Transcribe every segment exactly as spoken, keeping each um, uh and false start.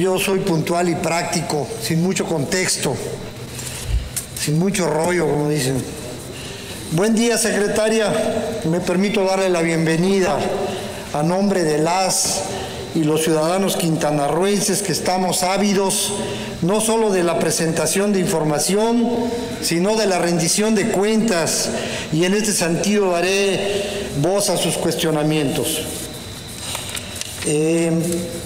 Yo soy puntual y práctico, sin mucho contexto, sin mucho rollo, como dicen. Buen día, secretaria. Me permito darle la bienvenida a nombre de las y los ciudadanos quintanarroenses que estamos ávidos no solo de la presentación de información, sino de la rendición de cuentas, y en este sentido daré voz a sus cuestionamientos. Eh,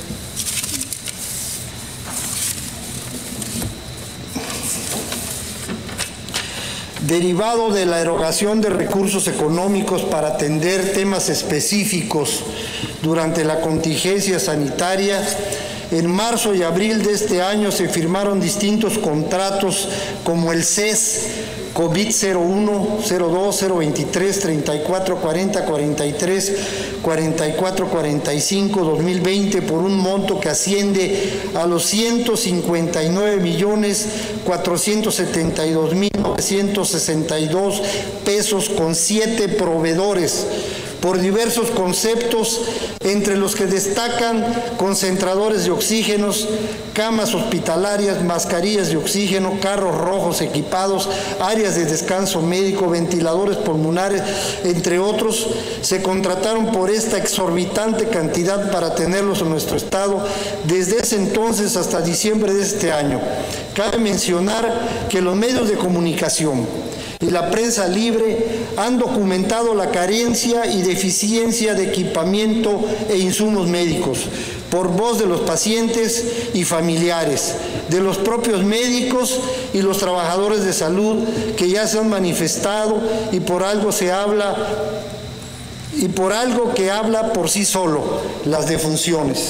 Derivado de la erogación de recursos económicos para atender temas específicos durante la contingencia sanitaria, en marzo y abril de este año se firmaron distintos contratos como el C E S COVID cero uno, cero dos, cero veintitrés, treinta y cuatro cuarenta, cuarenta y tres, cuarenta y cuatro cuarenta y cinco, dos mil veinte, por un monto que asciende a los ciento cincuenta y nueve millones cuatrocientos setenta y dos mil novecientos sesenta y dos pesos con siete proveedores, por diversos conceptos, entre los que destacan concentradores de oxígenos, camas hospitalarias, mascarillas de oxígeno, carros rojos equipados, áreas de descanso médico, ventiladores pulmonares, entre otros. Se contrataron por esta exorbitante cantidad para tenerlos en nuestro estado desde ese entonces hasta diciembre de este año. Cabe mencionar que los medios de comunicación y la prensa libre han documentado la carencia y deficiencia de equipamiento e insumos médicos por voz de los pacientes y familiares, de los propios médicos y los trabajadores de salud que ya se han manifestado, y por algo se habla y por algo que habla por sí solo, las defunciones.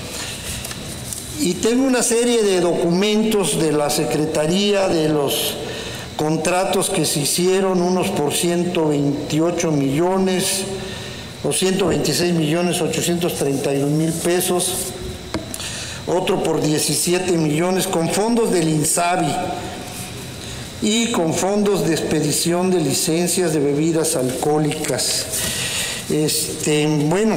Y tengo una serie de documentos de la Secretaría, de los contratos que se hicieron, unos por ciento veintiocho millones o ciento veintiséis millones ochocientos treinta y dos mil pesos, otro por diecisiete millones con fondos del INSABI y con fondos de expedición de licencias de bebidas alcohólicas. Este, bueno,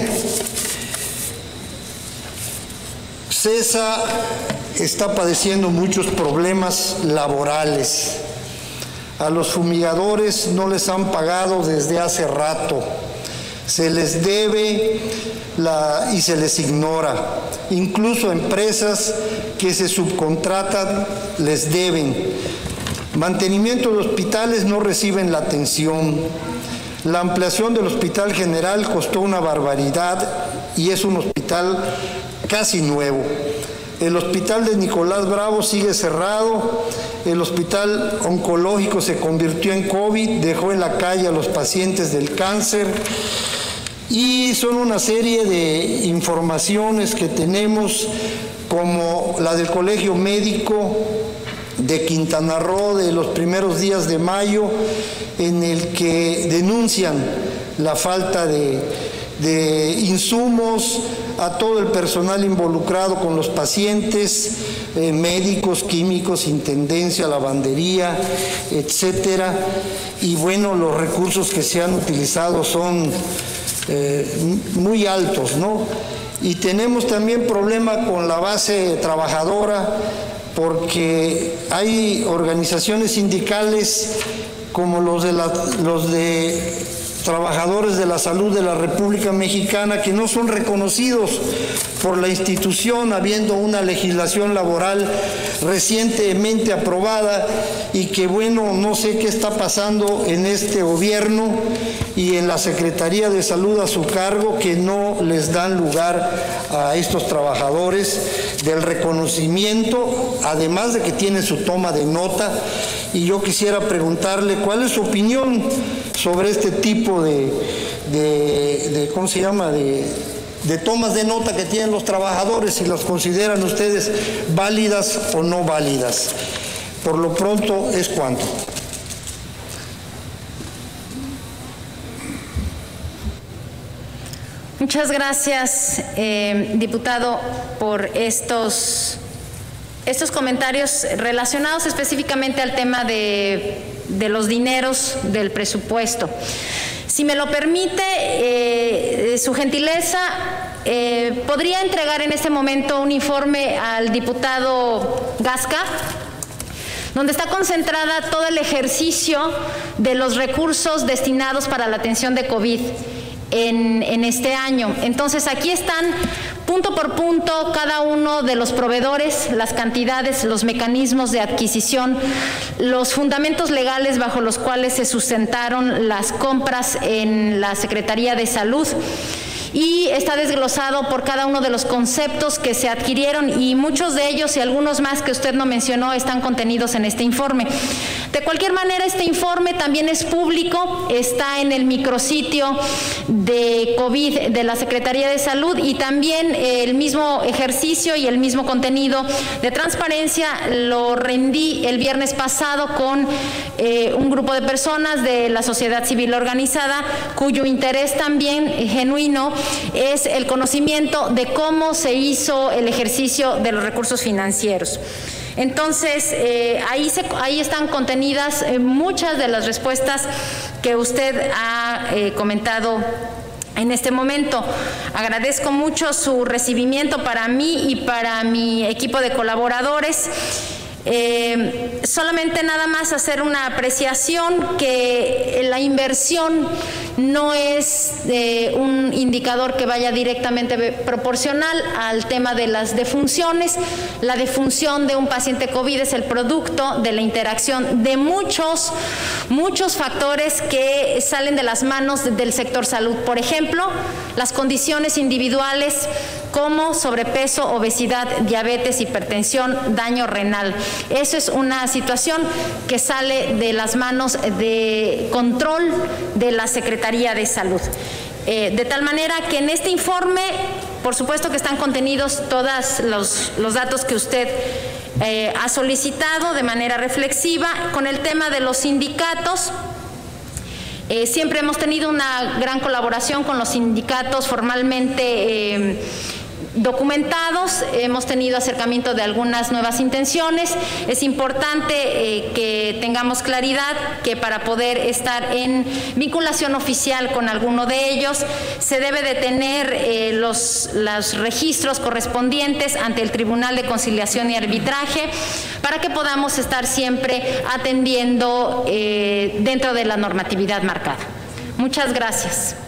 CESA está padeciendo muchos problemas laborales. A los fumigadores no les han pagado desde hace rato, se les debe la, y se les ignora. Incluso empresas que se subcontratan les deben. Mantenimiento de hospitales no reciben la atención. La ampliación del Hospital General costó una barbaridad y es un hospital casi nuevo. El hospital de Nicolás Bravo sigue cerrado, el hospital oncológico se convirtió en COVID, dejó en la calle a los pacientes del cáncer, y son una serie de informaciones que tenemos, como la del Colegio Médico de Quintana Roo de los primeros días de mayo, en el que denuncian la falta de de insumos a todo el personal involucrado con los pacientes, eh, médicos, químicos, intendencia, lavandería, etcétera. Y bueno, los recursos que se han utilizado son eh, muy altos, ¿no? Y tenemos también problema con la base trabajadora, porque hay organizaciones sindicales como los de, la, los de trabajadores de la salud de la República Mexicana que no son reconocidos por la institución, habiendo una legislación laboral recientemente aprobada, y que bueno, no sé qué está pasando en este gobierno y en la Secretaría de Salud a su cargo, que no les dan lugar a estos trabajadores del reconocimiento, además de que tienen su toma de nota. Y yo quisiera preguntarle cuál es su opinión sobre este tipo de, de, de ¿cómo se llama?, de, de tomas de nota que tienen los trabajadores, si las consideran ustedes válidas o no válidas. Por lo pronto, ¿es cuánto? Muchas gracias, eh, diputado, por estos, estos comentarios relacionados específicamente al tema de, de los dineros del presupuesto. Si me lo permite, eh, su gentileza, eh, ¿podría entregar en este momento un informe al diputado Gasca, donde está concentrada todo el ejercicio de los recursos destinados para la atención de COVID en, en este año? Entonces, aquí están punto por punto cada uno de los proveedores, las cantidades, los mecanismos de adquisición, los fundamentos legales bajo los cuales se sustentaron las compras en la Secretaría de Salud. Y está desglosado por cada uno de los conceptos que se adquirieron, y muchos de ellos y algunos más que usted no mencionó están contenidos en este informe. De cualquier manera, este informe también es público, está en el micrositio de COVID de la Secretaría de Salud, y también el mismo ejercicio y el mismo contenido de transparencia lo rendí el viernes pasado con eh, un grupo de personas de la sociedad civil organizada, cuyo interés también eh, genuino es el conocimiento de cómo se hizo el ejercicio de los recursos financieros. Entonces, eh, ahí, se, ahí están contenidas eh, muchas de las respuestas que usted ha eh, comentado en este momento. Agradezco mucho su recibimiento para mí y para mi equipo de colaboradores. Eh, solamente nada más hacer una apreciación que la inversión no es eh, un indicador que vaya directamente proporcional al tema de las defunciones. La defunción de un paciente COVID es el producto de la interacción de muchos, muchos factores que salen de las manos del sector salud. Por ejemplo, las condiciones individuales como sobrepeso, obesidad, diabetes, hipertensión, daño renal. Eso es una situación que sale de las manos de control de la Secretaría de Salud. Eh, de tal manera que en este informe, por supuesto que están contenidos todos los, los datos que usted eh, ha solicitado de manera reflexiva. Con el tema de los sindicatos, eh, siempre hemos tenido una gran colaboración con los sindicatos formalmente eh, documentados, hemos tenido acercamiento de algunas nuevas intenciones. Es importante eh, que tengamos claridad que para poder estar en vinculación oficial con alguno de ellos se debe de tener eh, los, los registros correspondientes ante el Tribunal de Conciliación y Arbitraje para que podamos estar siempre atendiendo eh, dentro de la normatividad marcada. Muchas gracias.